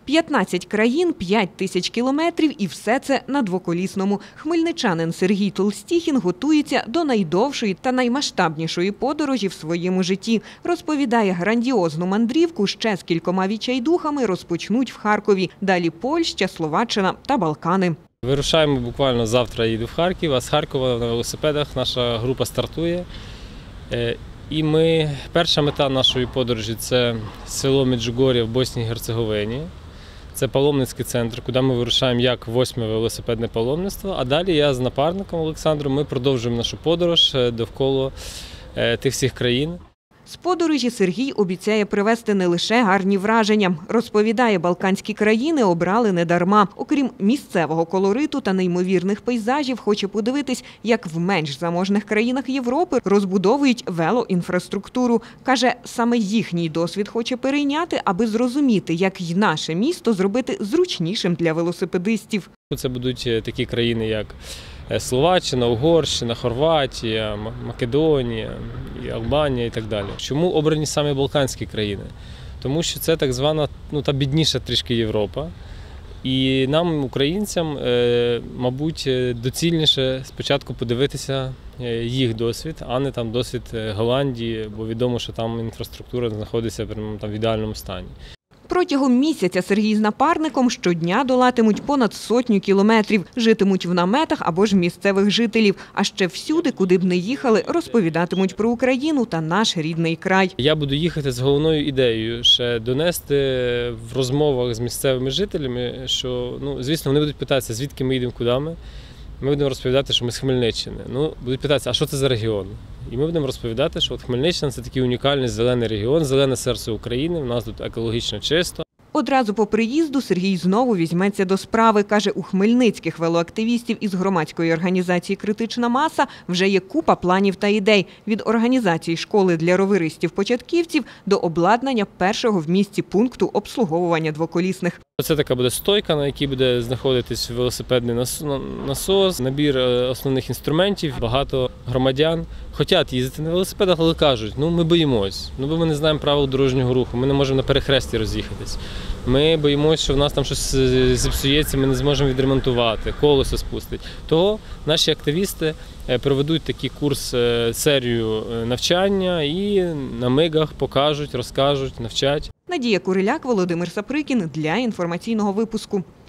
15 країн, 5 тисяч кілометрів і все це на двоколісному. Хмельничанин Сергій Толстіхін готується до найдовшої та наймасштабнішої подорожі в своєму житті. Розповідає, грандіозну мандрівку ще з кількома відчайдухами розпочнуть в Харкові. Далі Польща, Словаччина та Балкани. Вирушаємо буквально завтра, їду в Харків, а з Харкова на велосипедах наша група стартує. І перша мета нашої подорожі – це село Меджугор'я в Боснії і Герцеговині. Це паломницький центр, куди ми вирушаємо як 8-ме велосипедне паломництво. А далі я з напарником Олександром, ми продовжуємо нашу подорож довкола тих всіх країн. З подорожі Сергій обіцяє привезти не лише гарні враження. Розповідає, балканські країни обрали недарма. Окрім місцевого колориту та неймовірних пейзажів, хоче подивитись, як в менш заможних країнах Європи розбудовують велоінфраструктуру. Каже, саме їхній досвід хоче перейняти, аби зрозуміти, як й наше місто зробити зручнішим для велосипедистів. Це будуть такі країни, як Словаччина, Угорщина, Хорватія, Македонія, Албанія і так далі. Чому обрані саме балканські країни? Тому що це так звана, та бідніша трішки Європа. І нам, українцям, мабуть, доцільніше спочатку подивитися їх досвід, а не там досвід Голландії, бо відомо, що там інфраструктура знаходиться в ідеальному стані. Протягом місяця Сергій з напарником щодня долатимуть понад 100 кілометрів, житимуть в наметах або ж місцевих жителів. А ще всюди, куди б не їхали, розповідатимуть про Україну та наш рідний край. Я буду їхати з головною ідеєю ще донести в розмовах з місцевими жителями, що, звісно, вони будуть питатися, звідки ми їдемо, куди ми. Ми будемо розповідати, що ми з Хмельниччини. Будуть питатися, а що це за регіон? І ми будемо розповідати, що Хмельниччина – це такий унікальний зелений регіон, зелене серце України, в нас тут екологічно чисто. Одразу по приїзду Сергій знову візьметься до справи. Каже, у хмельницьких велоактивістів із громадської організації «Критична маса» вже є купа планів та ідей. Від організації школи для роверистів-початківців до обладнання першого в місті пункту обслуговування двоколісних. Це така буде стойка, на якій буде знаходитись велосипедний насос, набір основних інструментів. Багато громадян хочуть їздити на велосипедах, але кажуть, ми боїмось, бо ми не знаємо правил дорожнього руху, ми не можемо на перехресті роз'їхатись. Ми боїмося, що в нас там щось зіпсується, ми не зможемо відремонтувати, колесо спустить. Того наші активісти проведуть такий курс, серію навчання і на мигах покажуть, розкажуть, навчать. Надія Куриляк, Володимир Саприкін для інформаційного випуску.